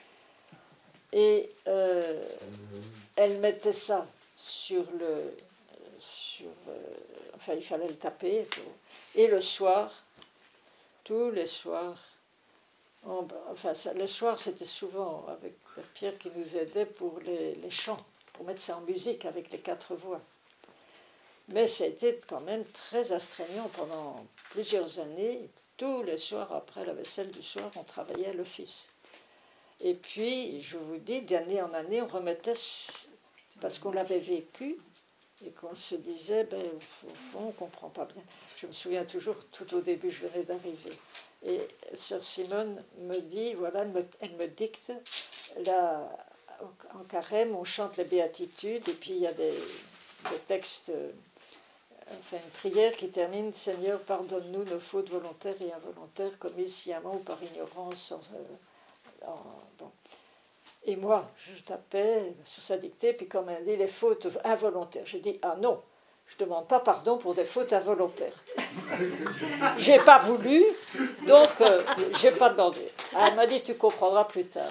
Et euh, elle mettait ça sur le. Sur, euh, enfin, il fallait le taper. Et le soir, tous les soirs, on- enfin, ça, le soir, c'était souvent avec Pierre qui nous aidait pour les, les chants, pour mettre ça en musique avec les quatre voix. Mais ça a été quand même très astreignant pendant plusieurs années. Tous les soirs, après la vaisselle du soir, on travaillait à l'office. Et puis, je vous dis, d'année en année, on remettait, parce qu'on l'avait vécu, et qu'on se disait, ben, au fond, on ne comprend pas bien. Je me souviens toujours, tout au début, je venais d'arriver. Et Sœur Simone me dit, voilà, elle me, elle me dicte, là, en carême, on chante les béatitudes, et puis il y a des, des textes, euh, enfin une prière qui termine, Seigneur, pardonne-nous nos fautes volontaires et involontaires, commises sciemment ou par ignorance, sans, euh, en- bon. Et moi, je tapais sur sa dictée, puis comme elle dit, les fautes involontaires. Je dis, ah non, je ne demande pas pardon pour des fautes involontaires. J'ai pas voulu, donc euh, j'ai pas demandé. Ah, elle m'a dit, tu comprendras plus tard.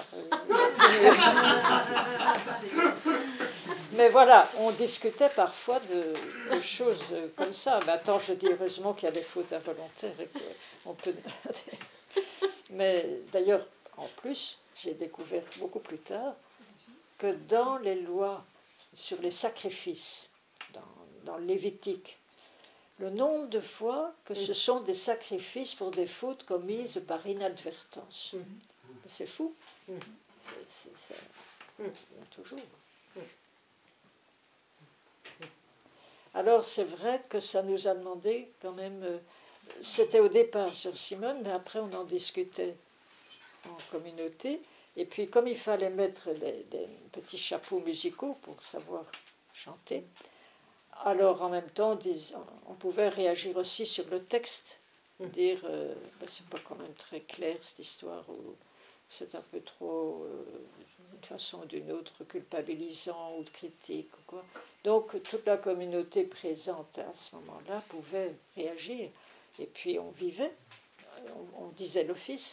Mais voilà, on discutait parfois de, de choses comme ça. Maintenant, je dis heureusement qu'il y a des fautes involontaires. Et qu'on peut... Mais d'ailleurs, en plus, j'ai découvert beaucoup plus tard que dans les lois sur les sacrifices, dans, dans le Lévitique, le nombre de fois que ce sont des sacrifices pour des fautes commises par inadvertance. Mhm. C'est fou. Mhm. C'est, c'est, ça, Mhm. il y a toujours. Alors c'est vrai que ça nous a demandé quand même, euh, c'était au départ sur Simone, mais après on en discutait en communauté, et puis comme il fallait mettre les, les petits chapeaux musicaux pour savoir chanter, alors en même temps on pouvait réagir aussi sur le texte, dire euh, ben, c'est pas quand même très clair cette histoire, ou c'est un peu trop euh, d'une façon ou d'une autre culpabilisant ou de critique ou quoi. Donc toute la communauté présente à ce moment-là pouvait réagir, et puis on vivait, on, on disait l'office,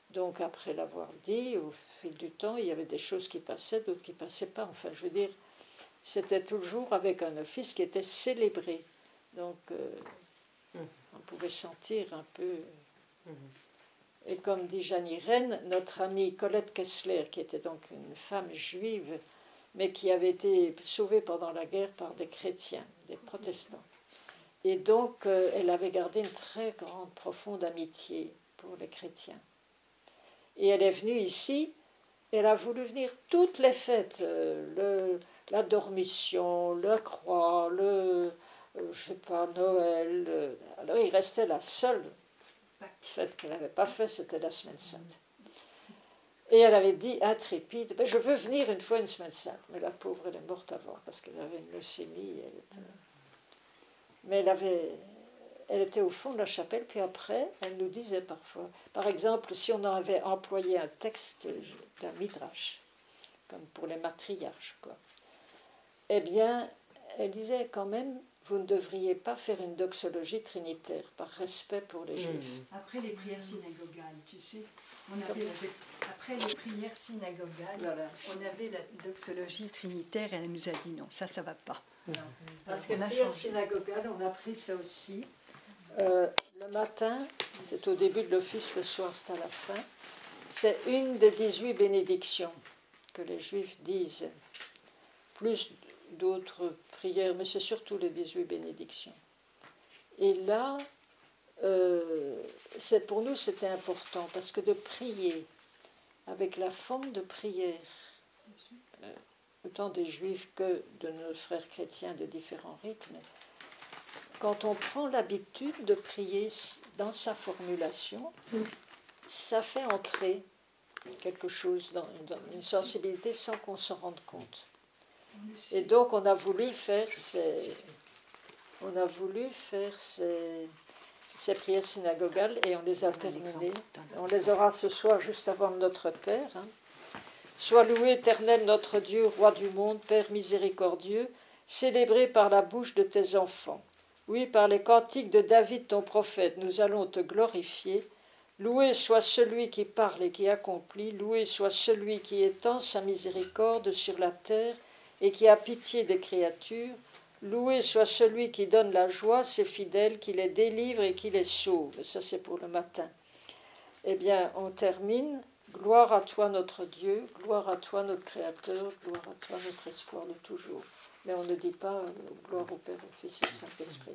Donc après l'avoir dit, au fil du temps, il y avait des choses qui passaient, d'autres qui ne passaient pas. Enfin, je veux dire, c'était toujours avec un office qui était célébré. Donc euh, mmh. on pouvait sentir un peu... Mmh. Et comme dit Jeanne Irène, notre amie Colette Kessler, qui était donc une femme juive, mais qui avait été sauvée pendant la guerre par des chrétiens, des protestants. Et donc, euh, elle avait gardé une très grande, profonde amitié pour les chrétiens. Et elle est venue ici, elle a voulu venir toutes les fêtes, euh, le, la Dormition, la Croix, le, euh, je sais pas, Noël. Euh, alors, il restait la seule fête qu'elle n'avait pas faite, c'était la Semaine Sainte. Et elle avait dit, intrépide, ben, je veux venir une fois une Semaine Sainte. Mais la pauvre, elle est morte avant, parce qu'elle avait une leucémie. Elle était... Mais elle, avait... elle était au fond de la chapelle, puis après, elle nous disait parfois, par exemple, si on avait employé un texte d'un Midrash, comme pour les matriarches, quoi, eh bien, elle disait quand même, vous ne devriez pas faire une doxologie trinitaire, par respect pour les Juifs. Mmh. Après les prières synagogales, tu sais, on avait la, après les prières synagogales, voilà. On avait la doxologie trinitaire et elle nous a dit non, ça, ça ne va pas. Non. Parce que la prière synagogale, on a pris ça aussi. Euh, le matin, c'est au début de l'office, le soir, c'est à la fin. C'est une des dix-huit bénédictions que les Juifs disent, plus d'autres prières, mais c'est surtout les dix-huit bénédictions. Et là, euh, c'est, pour nous, c'était important, parce que de prier avec la forme de prière, euh, autant des Juifs que de nos frères chrétiens de différents rites, mais quand on prend l'habitude de prier dans sa formulation, ça fait entrer quelque chose dans, dans une sensibilité sans qu'on s'en rende compte. Et donc on a voulu faire ces, on a voulu faire ces, ces prières synagogales et on les a terminées. On les aura ce soir juste avant notre Père. Hein. Sois loué, Éternel, notre Dieu, Roi du monde, Père miséricordieux, célébré par la bouche de tes enfants. Oui, par les cantiques de David, ton prophète, nous allons te glorifier. Loué soit celui qui parle et qui accomplit, loué soit celui qui étend sa miséricorde sur la terre et qui a pitié des créatures. Loué soit celui qui donne la joie à ses fidèles, qui les délivre et qui les sauve. Ça, c'est pour le matin. Eh bien, on termine. Gloire à toi, notre Dieu, gloire à toi, notre Créateur, gloire à toi, notre espoir de toujours. Mais on ne dit pas euh, gloire au Père, au Fils et au Saint-Esprit.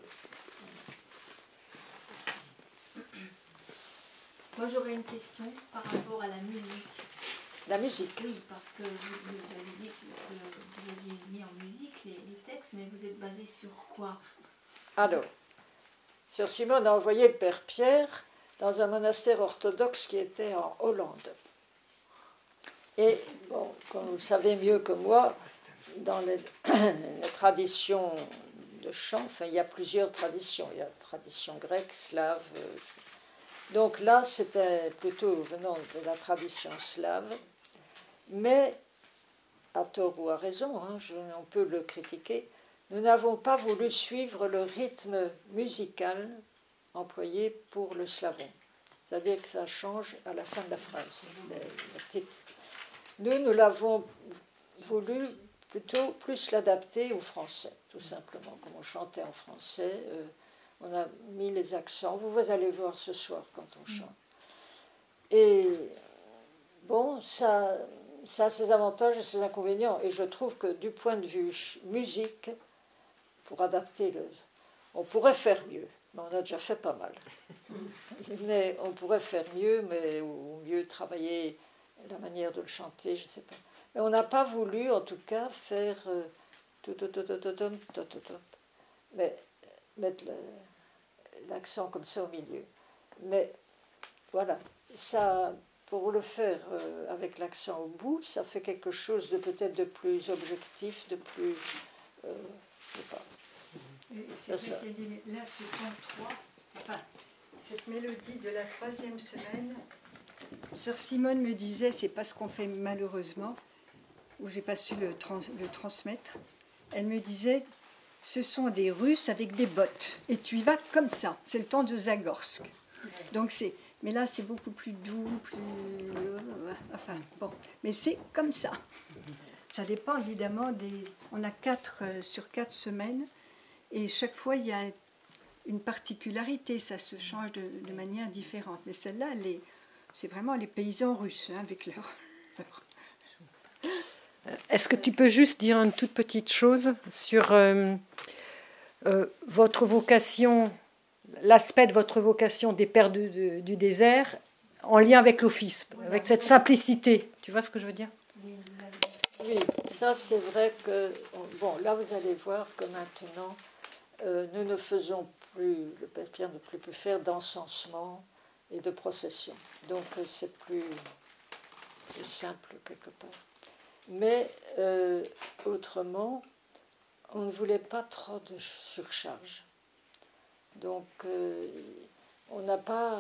Moi, j'aurais une question par rapport à la musique. La musique. Oui, parce que vous, vous avez dit que vous aviez mis en musique les, les textes, mais vous êtes basé sur quoi? Alors, Sœur Simone a envoyé le Père Pierre dans un monastère orthodoxe qui était en Hollande. Et, bon, comme vous le savez mieux que moi, dans les, les traditions de chant, enfin, il y a plusieurs traditions. Il y a la tradition grecque, slave. Euh, donc là, c'était plutôt venant de la tradition slave. Mais, à tort ou à raison, hein, je, on peut le critiquer, nous n'avons pas voulu suivre le rythme musical employé pour le slavon. C'est-à-dire que ça change à la fin de la phrase, le, le titre. Nous, nous l'avons voulu plutôt plus l'adapter au français, tout simplement. Comme on chantait en français, euh, on a mis les accents. Vous, vous allez voir ce soir quand on chante. Et bon, ça, ça a ses avantages et ses inconvénients. Et je trouve que du point de vue musique, pour adapter le... On pourrait faire mieux, mais on a déjà fait pas mal. Mais on pourrait faire mieux, mais, ou mieux travailler la manière de le chanter, je ne sais pas. Mais on n'a pas voulu, en tout cas, faire... Euh, mais mettre l'accent comme ça au milieu. Mais voilà, ça, pour le faire euh, avec l'accent au bout, ça fait quelque chose de peut-être de plus objectif, de plus... Euh, je sais pas. Et ça, ça. Là, ce temps trois, enfin, cette mélodie de la troisième semaine, Sœur Simone me disait, c'est pas ce qu'on fait malheureusement, où j'ai pas su le, trans, le transmettre. Elle me disait, ce sont des Russes avec des bottes, et tu y vas comme ça. C'est le temps de Zagorsk. Donc c'est Mais là, c'est beaucoup plus doux, plus... euh, enfin, bon. Mais c'est comme ça. Ça dépend évidemment des... On a quatre euh, sur quatre semaines. Et chaque fois, il y a une particularité. Ça se change de, de manière différente. Mais celle-là, elle est... c'est vraiment les paysans russes, hein, avec leur... leur... Est-ce que tu peux juste dire une toute petite chose sur euh, euh, votre vocation, l'aspect de votre vocation des Pères du, du, du désert en lien avec l'office, avec cette simplicité. Tu vois ce que je veux dire? Oui, ça c'est vrai que... Bon, là vous allez voir que maintenant, euh, nous ne faisons plus, le Père Pierre ne peut plus faire d'encensement et de procession. Donc c'est plus, plus simple quelque part. Mais euh, autrement, on ne voulait pas trop de surcharge. Donc, euh, on n'a pas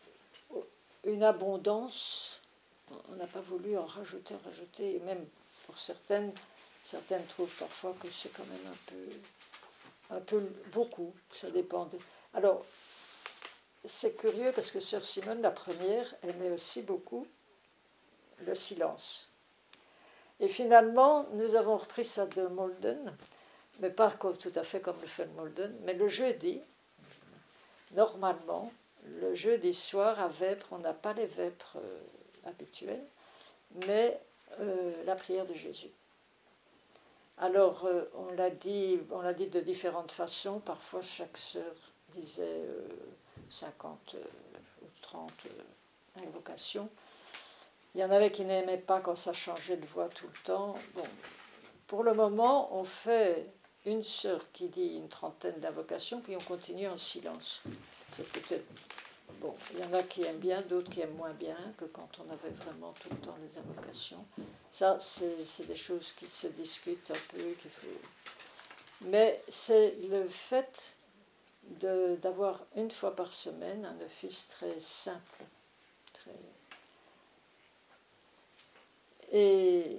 une abondance, on n'a pas voulu en rajouter, rajouter. Et même pour certaines, certaines trouvent parfois que c'est quand même un peu, un peu beaucoup. Ça dépend. De... Alors, c'est curieux parce que Sœur Simone, la première, aimait aussi beaucoup le silence. Et finalement, nous avons repris ça de Molden, mais pas tout à fait comme le fait Molden, mais le jeudi, normalement, le jeudi soir à Vêpres, on n'a pas les Vêpres euh, habituels, mais euh, la prière de Jésus. Alors, euh, on l'a dit, on l'a dit de différentes façons, parfois chaque sœur disait euh, cinquante euh, ou trente euh, invocations. Il y en avait qui n'aimaient pas quand ça changeait de voix tout le temps. Bon, pour le moment, on fait une sœur qui dit une trentaine d'invocations, puis on continue en silence. C'est peut-être... Bon, il y en a qui aiment bien, d'autres qui aiment moins bien que quand on avait vraiment tout le temps les invocations. Ça, c'est, c'est des choses qui se discutent un peu, qu'il faut... Mais c'est le fait de, d'avoir une fois par semaine un office très simple, très... Et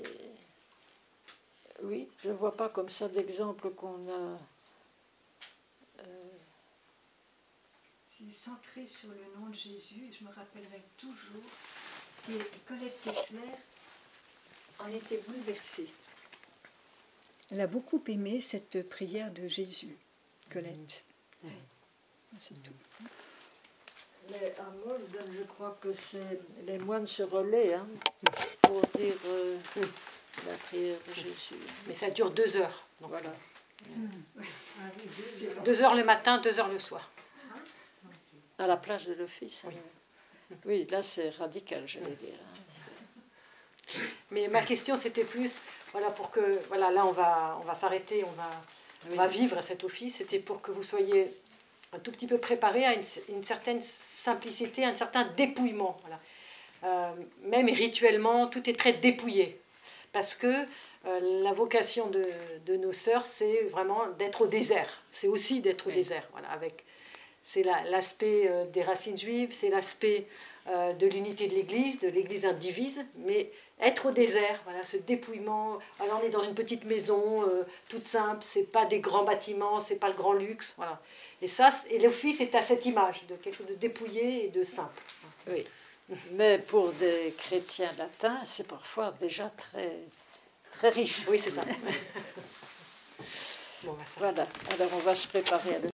oui, je ne vois pas comme ça d'exemple qu'on a... Euh... C'est centré sur le nom de Jésus. Je me rappellerai toujours que Colette Kessler en était bouleversée. Elle a beaucoup aimé cette prière de Jésus, Colette. Mmh. Oui. C'est tout. Mais à Molden, je crois que c'est les moines se relaient hein, pour dire euh, oui, la prière de Jésus. Mais ça dure deux heures. Donc voilà. Mmh. Deux heures le matin, deux heures le soir. À la place de l'office. Oui, hein. Oui, là c'est radical, j'allais dire. Hein, mais ma question c'était plus, voilà, pour que, voilà, là on va, on va s'arrêter, on va, oui. on va vivre cet office. C'était pour que vous soyez un tout petit peu préparé à une, une certaine simplicité, un certain dépouillement. Voilà. Euh, même rituellement, tout est très dépouillé. Parce que euh, la vocation de, de nos sœurs, c'est vraiment d'être au désert. C'est aussi d'être au oui. désert. Voilà, avec, c'est la, l'aspect euh, des racines juives, c'est l'aspect euh, de l'unité de l'Église, de l'Église indivise, mais être au désert, voilà, ce dépouillement. Alors on est dans une petite maison, euh, toute simple, c'est pas des grands bâtiments, c'est pas le grand luxe, voilà. Et ça, et l'office est à cette image de quelque chose de dépouillé et de simple. Oui, mais pour des chrétiens latins, c'est parfois déjà très, très riche. Oui, c'est ça. Bon, bah, ça. Voilà, alors on va se préparer à le